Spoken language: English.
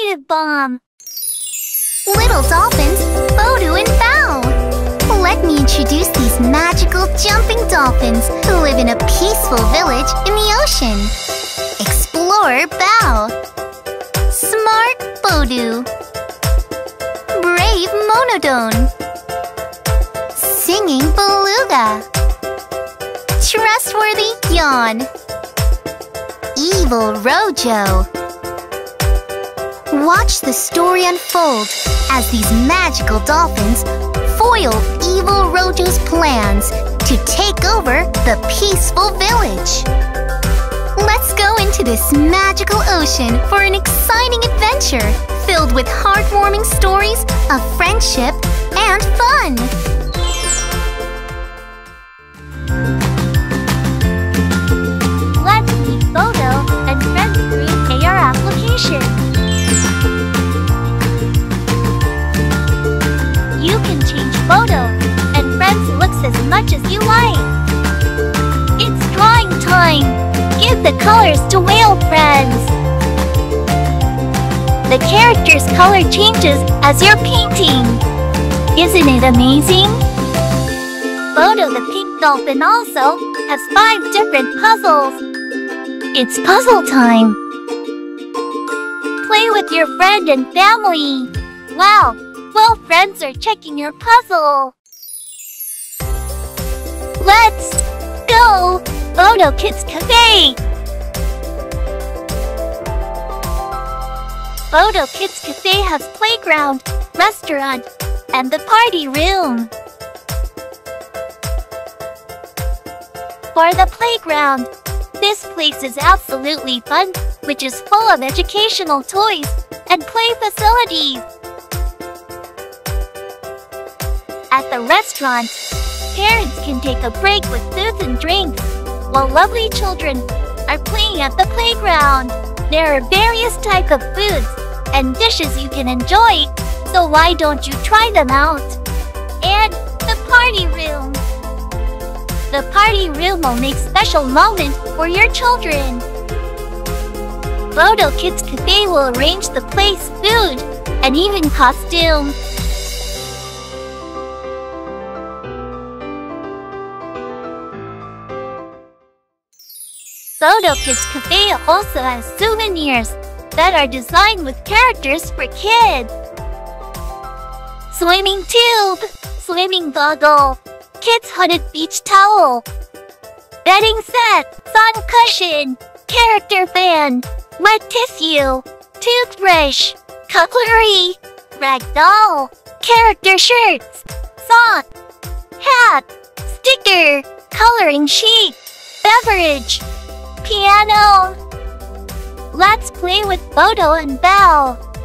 Negative bomb! Little dolphins, Bodo and Bao. Let me introduce these magical jumping dolphins who live in a peaceful village in the ocean. Explorer Bao, Smart Bodo, Brave Monodon, Singing Beluga, Trustworthy Yawn, Evil Rojo. Watch the story unfold as these magical dolphins foil Evil Rojo's plans to take over the peaceful village. Let's go into this magical ocean for an exciting adventure filled with heartwarming stories of friendship and fun. Let's meet Bodo and friends through AR application. You can change Bodo and friends looks as much as you like. It's drawing time! Give the colors to whale friends. The character's color changes as you're painting. Isn't it amazing? Bodo the pink dolphin also has 5 different puzzles. It's puzzle time. Play with your friend and family. Wow, well, friends are checking your puzzle. Let's go! Bodo Kids Cafe! Bodo Kids Cafe has playground, restaurant, and the party room. For the playground, this place is absolutely fun, which is full of educational toys and play facilities. At the restaurant, parents can take a break with foods and drinks, while lovely children are playing at the playground. There are various types of foods and dishes you can enjoy, so why don't you try them out? And the party room. The party room will make special moments for your children. Bodo Kids Cafe will arrange the place, food, and even costumes. Bodo Kids Cafe also has souvenirs that are designed with characters for kids. Swimming tube, swimming goggle, kids hooded beach towel, bedding set, sun cushion, character fan, wet tissue, toothbrush, cutlery, rag doll, character shirts, sock, hat, sticker, coloring sheet, beverage, piano. Let's play with Bodo and Bao.